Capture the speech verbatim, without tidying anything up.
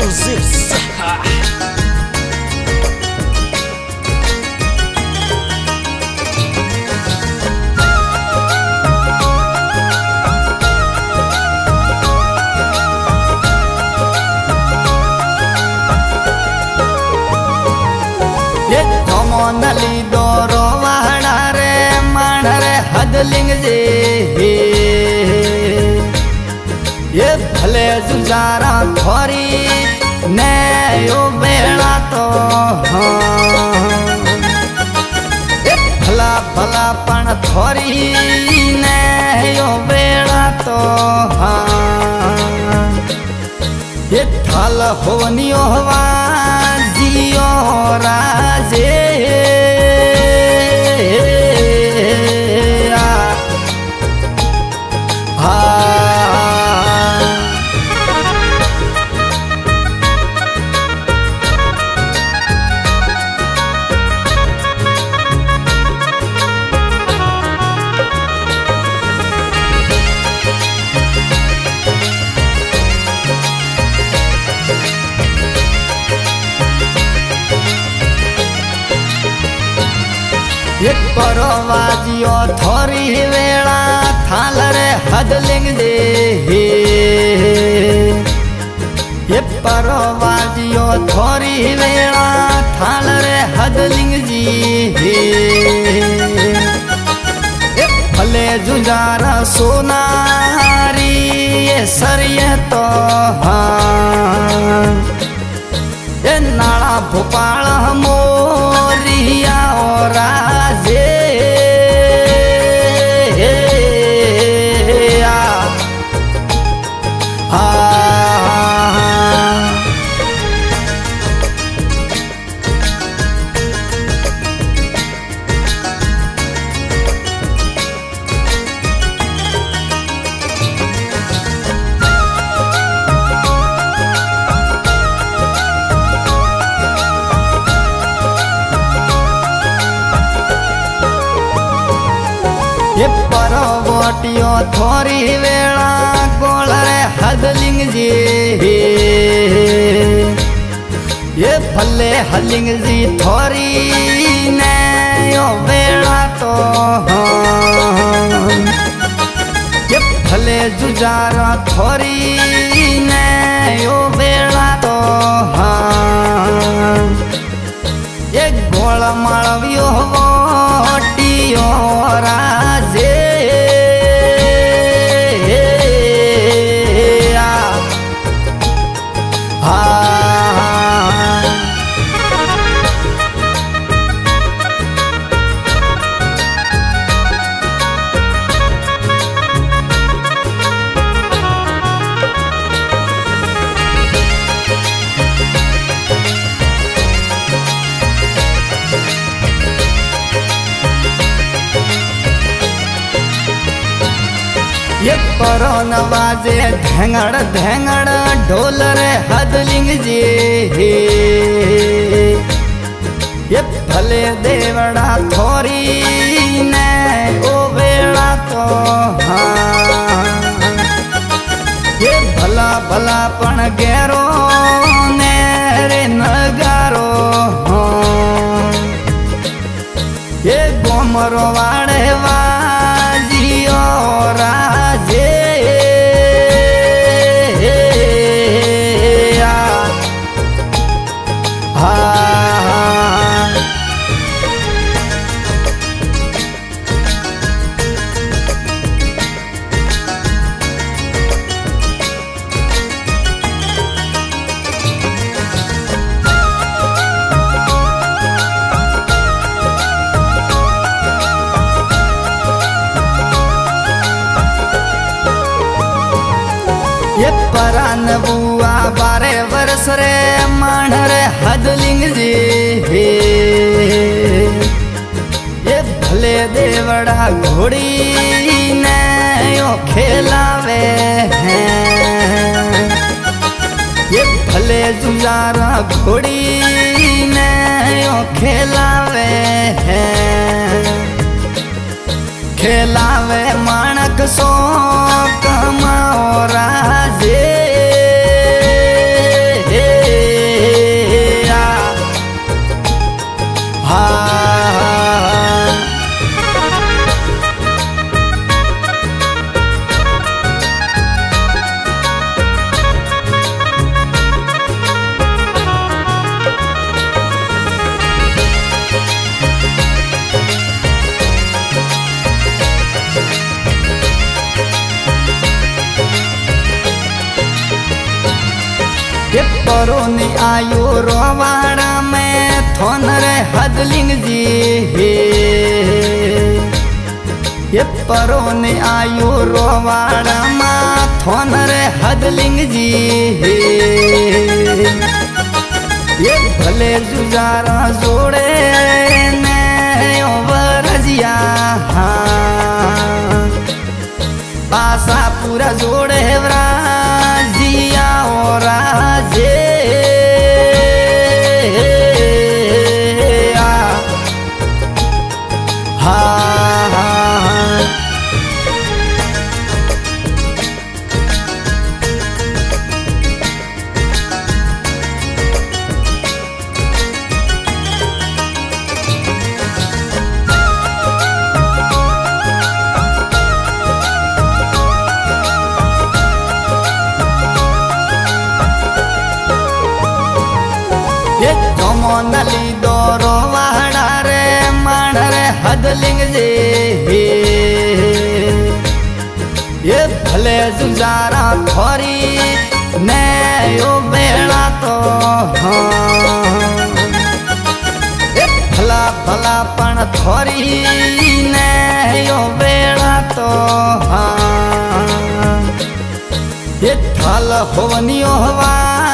Music. नली दोरो वाहड़ा रे माण रे हदलिंग जे ये भले जुजारा थोरी ने यो बेड़ा तो हाँ ये भला भला पण थोरी ने यो बेड़ा तो हाँ ये थाल होनियो हवा जियो राजे एक परवाजियो थोरी वेला थाल रे हदलिंग दे ये परवाजियो थोरी वेला थाल रे हदलिंग जी ये भले जुजारा सोनारी ये सरिये तो हाँ ये नाला भोपाल मोरिया और राजे ये परवटियो थोरी वेला गोल रे हदलिंग जी ये भले हलिंग जी थोरी ने यो वेला तो हाँ ये भले जुजारा थोरी ने यो वेला तो हाँ ये गोल मालवियो वोटियो राजे ये परो नवाजे धेंगड़ धेंगड़ ढोल रे हदलिंग जी ये भले देवड़ा थोरी ने ओ बेड़ा तो हाँ ये भला भला पण गेरो ने रे नगारो हाँ ये गोमरो वाड़े वाजियो राजे ये परान बुआ बारे वर्ष रे माण रे हदलिंग जी ये भले देवड़ा घोड़ी ने यो खेलावे हैं ये भले जुजारा घोड़ी ने यो खेलावे हैं खेलावे माणक सो कमाओ राजे आयो रोवाड़ा में थोन रे हदलिंग जी ये परो ने आयो रोवाड़ा में थोन रे हदलिंग जी ये भले जुजारा जोड़े ने वरजिया आशा पूरा जोड़े राजिया और राजे नली दोरो वाड़ा रे माण रे हदलिंग जे ये भले जुजारा थोरी ने यो बेड़ा तो हाँ ये भला भला पण थोरी ने यो बेड़ा तो हाँ ये थल होवनियो हवा